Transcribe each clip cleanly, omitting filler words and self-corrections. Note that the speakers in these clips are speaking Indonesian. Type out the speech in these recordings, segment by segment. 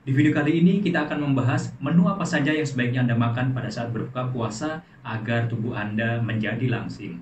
Di video kali ini kita akan membahas menu apa saja yang sebaiknya Anda makan pada saat berbuka puasa agar tubuh Anda menjadi langsing.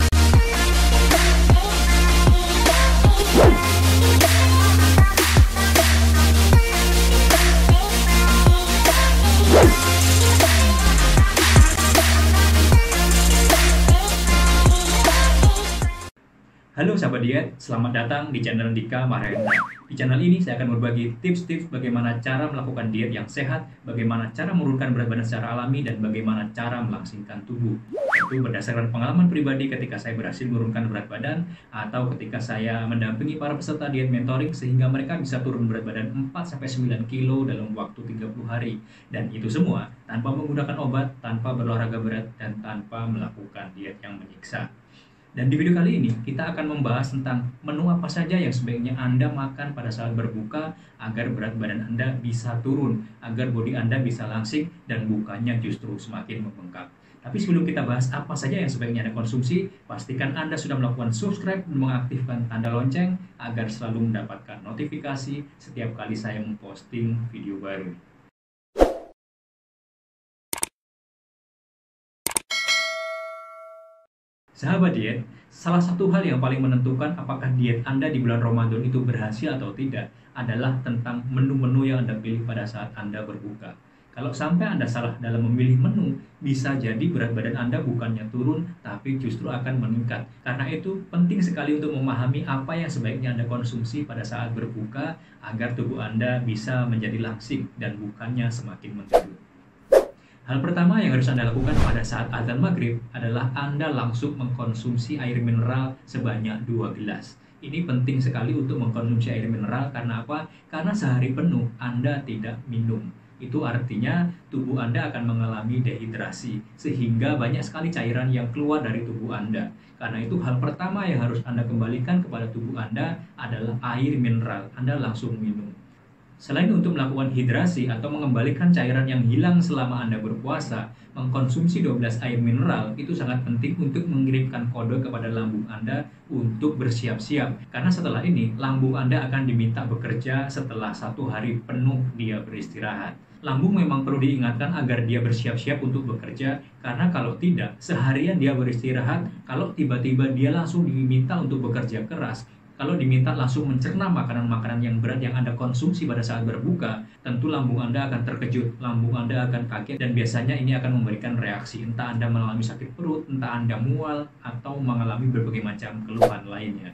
Halo sahabat diet, selamat datang di channel Dika Mahendra. Di channel ini saya akan berbagi tips-tips bagaimana cara melakukan diet yang sehat, bagaimana cara menurunkan berat badan secara alami, dan bagaimana cara melangsingkan tubuh. Itu berdasarkan pengalaman pribadi ketika saya berhasil menurunkan berat badan atau ketika saya mendampingi para peserta diet mentoring sehingga mereka bisa turun berat badan 4-9 kilo dalam waktu 30 hari. Dan itu semua tanpa menggunakan obat, tanpa berolahraga berat, dan tanpa melakukan diet yang menyiksa. Dan di video kali ini kita akan membahas tentang menu apa saja yang sebaiknya Anda makan pada saat berbuka agar berat badan Anda bisa turun, agar bodi Anda bisa langsing dan bukannya justru semakin membengkak. Tapi sebelum kita bahas apa saja yang sebaiknya Anda konsumsi, pastikan Anda sudah melakukan subscribe dan mengaktifkan tanda lonceng agar selalu mendapatkan notifikasi setiap kali saya memposting video baru. Sahabat diet, salah satu hal yang paling menentukan apakah diet Anda di bulan Ramadan itu berhasil atau tidak adalah tentang menu-menu yang Anda pilih pada saat Anda berbuka. Kalau sampai Anda salah dalam memilih menu, bisa jadi berat badan Anda bukannya turun, tapi justru akan meningkat. Karena itu, penting sekali untuk memahami apa yang sebaiknya Anda konsumsi pada saat berbuka agar tubuh Anda bisa menjadi langsing dan bukannya semakin menjadi. Hal pertama yang harus Anda lakukan pada saat azan maghrib adalah Anda langsung mengkonsumsi air mineral sebanyak 2 gelas. Ini penting sekali untuk mengkonsumsi air mineral karena apa? Karena sehari penuh Anda tidak minum. Itu artinya tubuh Anda akan mengalami dehidrasi, sehingga banyak sekali cairan yang keluar dari tubuh Anda. Karena itu hal pertama yang harus Anda kembalikan kepada tubuh Anda adalah air mineral. Anda langsung minum. Selain untuk melakukan hidrasi atau mengembalikan cairan yang hilang selama Anda berpuasa, mengkonsumsi 12 air mineral itu sangat penting untuk mengirimkan kode kepada lambung Anda untuk bersiap-siap. Karena setelah ini, lambung Anda akan diminta bekerja setelah 1 hari penuh dia beristirahat. Lambung memang perlu diingatkan agar dia bersiap-siap untuk bekerja, karena kalau tidak, seharian dia beristirahat, kalau tiba-tiba dia langsung diminta untuk bekerja keras, kalau diminta langsung mencerna makanan-makanan yang berat yang Anda konsumsi pada saat berbuka, tentu lambung Anda akan terkejut, lambung Anda akan kaget, dan biasanya ini akan memberikan reaksi. Entah Anda mengalami sakit perut, entah Anda mual, atau mengalami berbagai macam keluhan lainnya.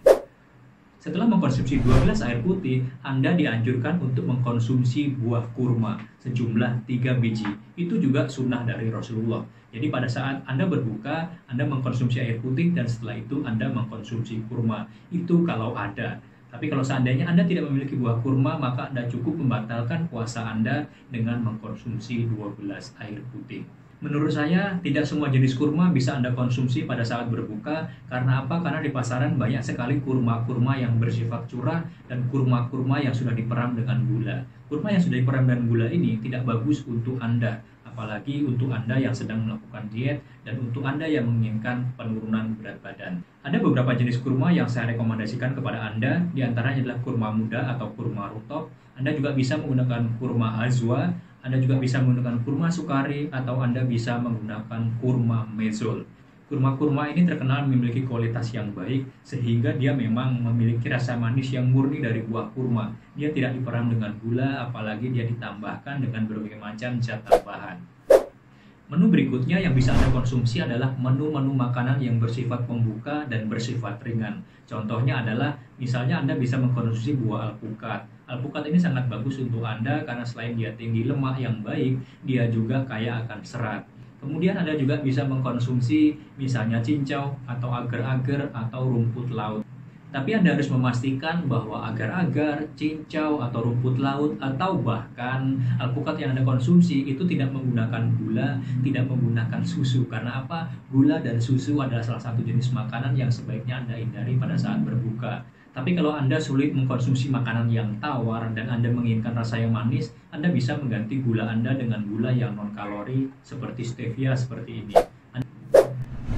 Setelah mengkonsumsi 12 air putih, Anda dianjurkan untuk mengkonsumsi buah kurma sejumlah 3 biji. Itu juga sunnah dari Rasulullah. Jadi pada saat Anda berbuka, Anda mengkonsumsi air putih dan setelah itu Anda mengkonsumsi kurma. Itu kalau ada. Tapi kalau seandainya Anda tidak memiliki buah kurma, maka Anda cukup membatalkan puasa Anda dengan mengkonsumsi 12 air putih. Menurut saya, tidak semua jenis kurma bisa Anda konsumsi pada saat berbuka. Karena apa? Karena di pasaran banyak sekali kurma-kurma yang bersifat curah dan kurma-kurma yang sudah diperam dengan gula. Kurma yang sudah diperam dengan gula ini tidak bagus untuk Anda, apalagi untuk Anda yang sedang melakukan diet dan untuk Anda yang menginginkan penurunan berat badan. Ada beberapa jenis kurma yang saya rekomendasikan kepada Anda, di antaranya adalah kurma muda atau kurma rutop. Anda juga bisa menggunakan kurma azwa, Anda juga bisa menggunakan kurma sukari, atau Anda bisa menggunakan kurma mezol. Kurma-kurma ini terkenal memiliki kualitas yang baik, sehingga dia memang memiliki rasa manis yang murni dari buah kurma. Dia tidak diperam dengan gula, apalagi dia ditambahkan dengan berbagai macam zat tambahan. Menu berikutnya yang bisa Anda konsumsi adalah menu-menu makanan yang bersifat pembuka dan bersifat ringan. Contohnya adalah, misalnya Anda bisa mengkonsumsi buah alpukat. Alpukat ini sangat bagus untuk Anda karena selain dia tinggi lemak yang baik, dia juga kaya akan serat. Kemudian Anda juga bisa mengkonsumsi misalnya cincau atau agar-agar atau rumput laut. Tapi Anda harus memastikan bahwa agar-agar, cincau, atau rumput laut, atau bahkan alpukat yang Anda konsumsi itu tidak menggunakan gula, tidak menggunakan susu. Karena apa? Gula dan susu adalah salah satu jenis makanan yang sebaiknya Anda hindari pada saat berbuka. Tapi kalau Anda sulit mengkonsumsi makanan yang tawar dan Anda menginginkan rasa yang manis, Anda bisa mengganti gula Anda dengan gula yang non-kalori seperti stevia seperti ini.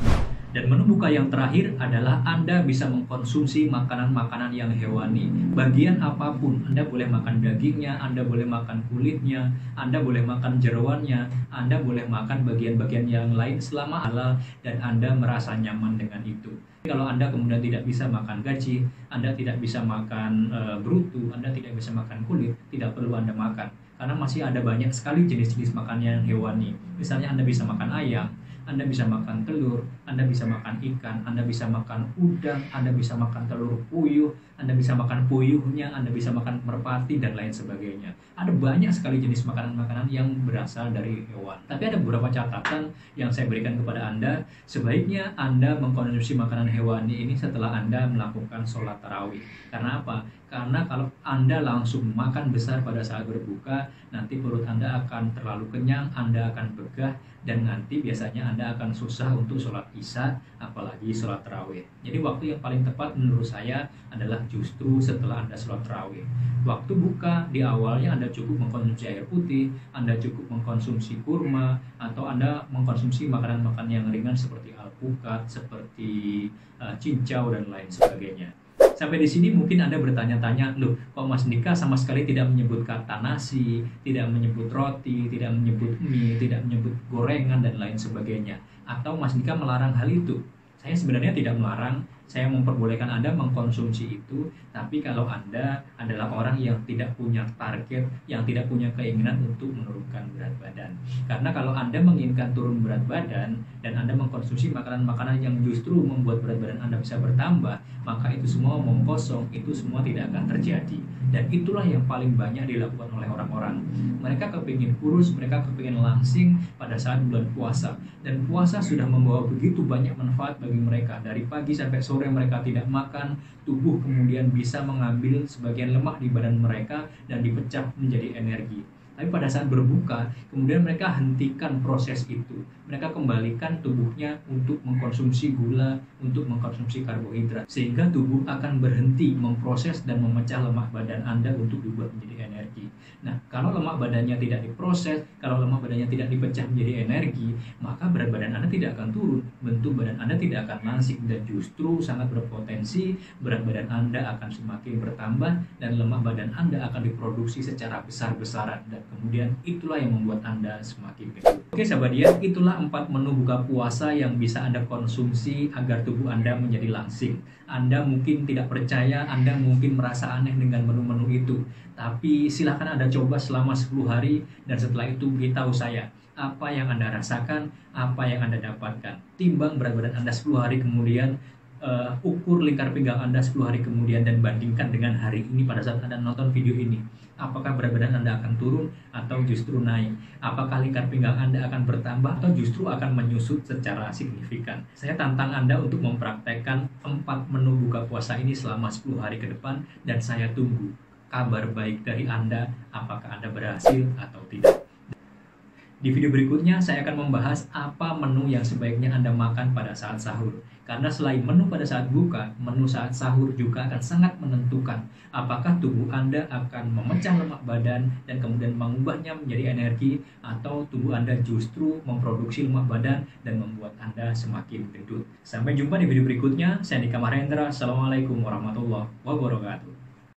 Dan menu buka yang terakhir adalah Anda bisa mengkonsumsi makanan-makanan yang hewani. Bagian apapun, Anda boleh makan dagingnya, Anda boleh makan kulitnya, Anda boleh makan jeroannya, Anda boleh makan bagian-bagian yang lain selama halal dan Anda merasa nyaman dengan itu. Kalau Anda kemudian tidak bisa makan gaji, Anda tidak bisa makan brutu, Anda tidak bisa makan kulit, tidak perlu Anda makan. Karena masih ada banyak sekali jenis-jenis makanan yang hewani. Misalnya Anda bisa makan ayam, Anda bisa makan telur, Anda bisa makan ikan, Anda bisa makan udang, Anda bisa makan telur puyuh, Anda bisa makan puyuhnya, Anda bisa makan merpati, dan lain sebagainya. Ada banyak sekali jenis makanan-makanan yang berasal dari hewan. Tapi ada beberapa catatan yang saya berikan kepada Anda. Sebaiknya Anda mengkonsumsi makanan hewani ini setelah Anda melakukan sholat tarawih. Karena apa? Karena kalau Anda langsung makan besar pada saat berbuka, nanti perut Anda akan terlalu kenyang, Anda akan begah, dan nanti biasanya Anda akan susah untuk sholat isya, apalagi sholat tarawih. Jadi waktu yang paling tepat menurut saya adalah justru setelah Anda sholat tarawih. Waktu buka, di awalnya Anda cukup mengkonsumsi air putih, Anda cukup mengkonsumsi kurma, atau Anda mengkonsumsi makanan-makanan yang ringan seperti alpukat, seperti cincau, dan lain sebagainya. Sampai di sini mungkin Anda bertanya-tanya, loh kok Mas Dika sama sekali tidak menyebut kata nasi, tidak menyebut roti, tidak menyebut mie, tidak menyebut gorengan, dan lain sebagainya. Atau Mas Dika melarang hal itu? Saya sebenarnya tidak melarang, saya memperbolehkan Anda mengkonsumsi itu, tapi kalau Anda adalah orang yang tidak punya target, yang tidak punya keinginan untuk menurunkan berat badan. Karena kalau Anda menginginkan turun berat badan, dan Anda mengkonsumsi makanan-makanan yang justru membuat berat badan Anda bisa bertambah, maka itu semua omong kosong, itu semua tidak akan terjadi. Dan itulah yang paling banyak dilakukan oleh orang-orang. Mereka kepingin kurus, mereka kepingin langsing pada saat bulan puasa. Dan puasa sudah membawa begitu banyak manfaat bagi mereka. Dari pagi sampai sore mereka tidak makan, tubuh kemudian bisa mengambil sebagian lemak di badan mereka dan dipecah menjadi energi. Tapi pada saat berbuka, kemudian mereka hentikan proses itu. Mereka kembalikan tubuhnya untuk mengkonsumsi gula, untuk mengkonsumsi karbohidrat. Sehingga tubuh akan berhenti memproses dan memecah lemak badan Anda untuk dibuat menjadi energi. Nah, kalau lemak badannya tidak diproses, kalau lemak badannya tidak dipecah menjadi energi, maka berat badan Anda tidak akan turun. Bentuk badan Anda tidak akan langsing dan justru sangat berpotensi berat badan Anda akan semakin bertambah dan lemak badan Anda akan diproduksi secara besar-besaran. Dan kemudian itulah yang membuat Anda semakin gendut. Oke sahabat diet, itulah 4 menu buka puasa yang bisa Anda konsumsi agar tubuh Anda menjadi langsing. Anda mungkin tidak percaya, Anda mungkin merasa aneh dengan menu-menu itu. Tapi silakan Anda coba selama 10 hari dan setelah itu beritahu saya apa yang Anda rasakan, apa yang Anda dapatkan. Timbang berat badan Anda 10 hari kemudian, ukur lingkar pinggang Anda 10 hari kemudian dan bandingkan dengan hari ini pada saat Anda nonton video ini. Apakah berat badan Anda akan turun atau justru naik? Apakah lingkar pinggang Anda akan bertambah atau justru akan menyusut secara signifikan? Saya tantang Anda untuk mempraktekkan 4 menu buka puasa ini selama 10 hari ke depan dan saya tunggu kabar baik dari Anda, apakah Anda berhasil atau tidak. Di video berikutnya saya akan membahas apa menu yang sebaiknya Anda makan pada saat sahur. Karena selain menu pada saat buka, menu saat sahur juga akan sangat menentukan apakah tubuh Anda akan memecah lemak badan dan kemudian mengubahnya menjadi energi, atau tubuh Anda justru memproduksi lemak badan dan membuat Anda semakin gendut. Sampai jumpa di video berikutnya. Saya Dika Mahendra. Assalamualaikum warahmatullahi wabarakatuh.